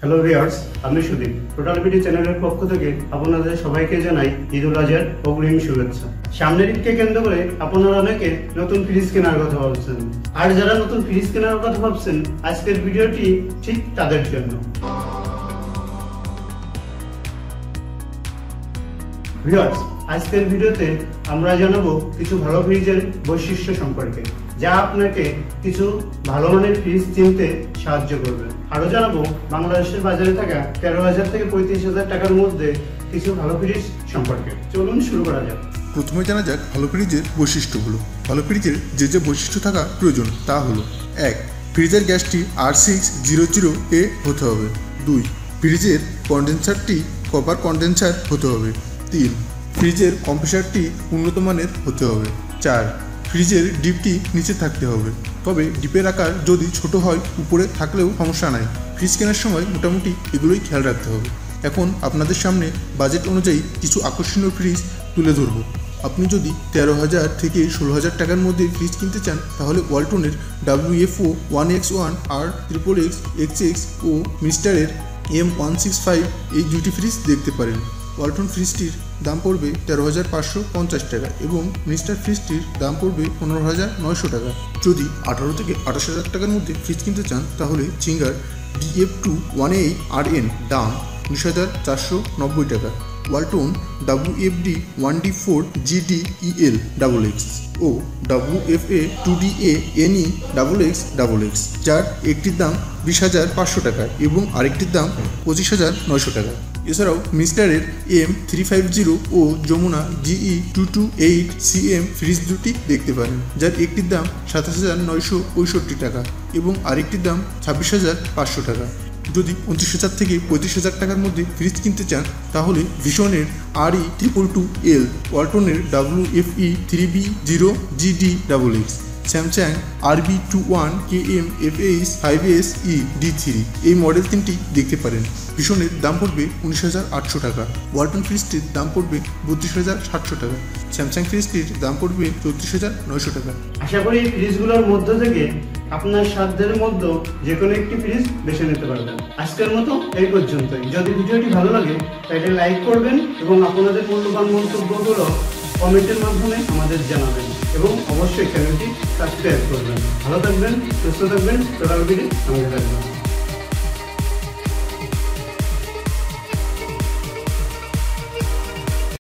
Hello viewers, আমি Sudip. Total BD চ্যানেলের পক্ষ থেকে আপনাদের সবাইকে জানাই ঈদুল আজহার অগ্রিম শুভেচ্ছা। সামনের ঈদকে কেন্দ্র করে আপনারা অনেকে নতুন ফ্রিজ কেনার কথা ভাবছেন, আর যারা নতুন ফ্রিজ কেনার কথা ভাবছেন আজকের ভিডিওটি ঠিক তাদের জন্য। ভিউয়ার্স, আজকের ভিডিওতে আমরা জানাবো কিছু ভালো ফ্রিজের বৈশিষ্ট্য সম্পর্কে, যা আপনাকে কিছু ভালো মানের ফ্রিজ চিনতে সাহায্য করবে। আরো জানাবো বাংলাদেশের বাজারে থাকা 13,000 থেকে 35,000 টাকার মধ্যে কিছু ভালো ফ্রিজ সম্পর্কে। চলুন শুরু করা যাক। প্রথমে জানা যাক ভালো ফ্রিজের বৈশিষ্ট্যগুলো। ভালো ফ্রিজের যে যে বৈশিষ্ট্য থাকা প্রয়োজন তা হলো: 1. ফ্রিজের গ্যাসটি R600A হতে হবে। 2. ফ্রিজের কন্ডেন্সারটি কপার কন্ডেন্সার হতে হবে। 3. ফ্রিজের কম্প্রেসারটি উন্নত মানের হতে হবে। 4. ফ্রিজের ডিপটি নিচে থাকতে হবে, তবে ডিপের আকার যদি ছোট হয় উপরে থাকলেও সমস্যা নাই। ফ্রিজ কেনার সময় মোটামুটি এগুলোই খেয়াল রাখতে হবে। এখন আপনাদের সামনে বাজেট অনুযায়ী কিছু আকর্ষণীয় ফ্রিজ তুলে ধরব। আপনি যদি 13,000 থেকে 16,000 টাকার মধ্যে ফ্রিজ কিনতে চান তাহলে ওয়ালটনের WFO 1X1 আর XXX XX ও মিস্টারের M165 এই দুটি ফ্রিজ দেখতে পারেন। ওয়ালটন ফ্রিজটির দাম পড়বে 13,550 টাকা এবং মিস্টার ফ্রিজটির দাম পড়বে 15,900 টাকা। যদি 18 থেকে 28,000 টাকার মধ্যে ফ্রিজ কিনতে চান তাহলে চিঙ্গার DF2 1A RN দাম 19,490 টাকা। Walton WFD 1D4 GDEL XX ও WFA 2DA NE XX যার একটির দাম 20,500 টাকা এবং আরেকটির দাম 25,900 টাকা। এছাড়াও মিস্টারের M350 ও যমুনা GE228 CM ফ্রিজ দুটি দেখতে পারেন, যার একটির দাম 27,965 টাকা এবং আরেকটির দাম 26,500 টাকা। যদি 29,000 থেকে 35,000 টাকার মধ্যে ফ্রিজ কিনতে চান তাহলে ভিশনের RE222L, ওয়ালটনের WFE 3B0 GD XX, Samsung RB21 KM FH 5SE D3 এই মডেল তিনটি দেখতে পারেন। ভিশনের দাম পড়বে 19,800 টাকা, ওয়ালটন ফ্রিজটির দাম পড়বে 32,700 টাকা, স্যামসাং ফ্রিজটির দাম পড়বে 34,900 টাকা। আশা করি এই ফ্রিজগুলোর মধ্য থেকে আপনার সাধ্যের মধ্যে যে কোনো একটি ফ্রিজ বেছে নিতে পারবেন। আজকের মতো এই পর্যন্তই। যদি ভিডিওটি ভালো লাগে তাহলে লাইক করবেন এবং আপনাদের মূল্যবান মন্তব্যগুলো কমেন্টের মাধ্যমে আমাদের জানাবেন এবং অবশ্যই চ্যানেলটি সাবস্ক্রাইব করবেন। ভালো থাকবেন, সুস্থ থাকবেন, টোটাল বিডি সঙ্গে থাকবেন।